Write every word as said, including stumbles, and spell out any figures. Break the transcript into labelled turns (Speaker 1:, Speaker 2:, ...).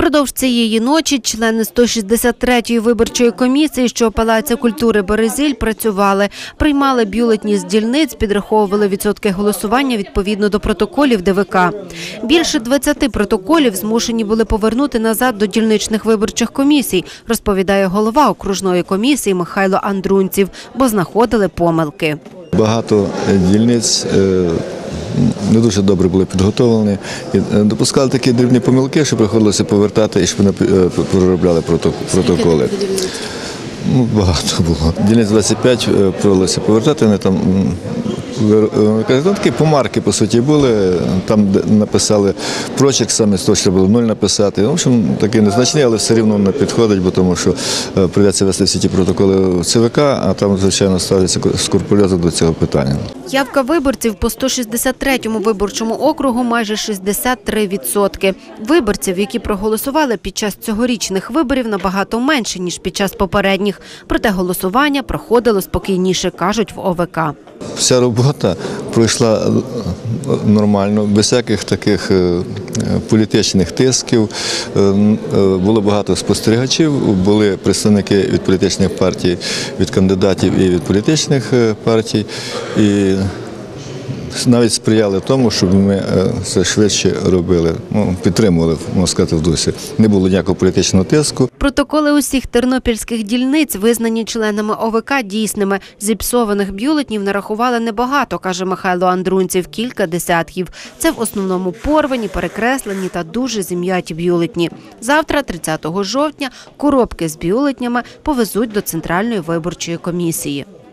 Speaker 1: Упродовж цієї ночі члени сто шістдесят третьої виборчої комісії, що у Палаці культури «Березіль» працювали. Приймали бюлетні з дільниць, підраховували відсотки голосування відповідно до протоколів Де Вэ Ка. Більше двадцяти протоколів змушені були повернути назад до дільничних виборчих комісій, розповідає голова окружної комісії Михайло Андрунців, бо знаходили помилки.
Speaker 2: Багато дільниць не дуже добре були підготовлені. І допускали такі дрібні помилки, що приходилося повертати і щоб вони переробляли протоколи. Ну, багато було. Дільниць двадцять п'ять провелося повертати, вони там такі помарки, по суті, були. Там написали прочерк саме з того, що було нуль написати. В общем, такий незначний, але все рівно не підходить, бо тому що прийдеться вести всі ті протоколи в Це Ве Ка, а там, звичайно, ставляться скрупульозно до цього питання.
Speaker 1: Явка виборців по сто шістдесят третьому виборчому округу майже шістдесят три відсотки. Виборців, які проголосували під час цьогорічних виборів, набагато менше, ніж під час попередніх. Проте голосування проходило спокійніше, кажуть в О Ве Ка.
Speaker 2: Вся робота пройшла нормально, без всяких таких політичних тисків. Було багато спостерігачів, були представники від політичних партій, від кандидатів і від політичних партій. І навіть сприяли тому, щоб ми це швидше робили, ну, підтримували, можна сказати, в дусі. Не було ніякого політичного тиску.
Speaker 1: Протоколи усіх тернопільських дільниць визнані членами О Ве Ка дійсними. Зіпсованих бюлетнів нарахували небагато, каже Михайло Андрунців, кілька десятків. Це в основному порвані, перекреслені та дуже зім'яті бюлетні. Завтра, тридцятого жовтня, коробки з бюлетнями повезуть до Центральної виборчої комісії.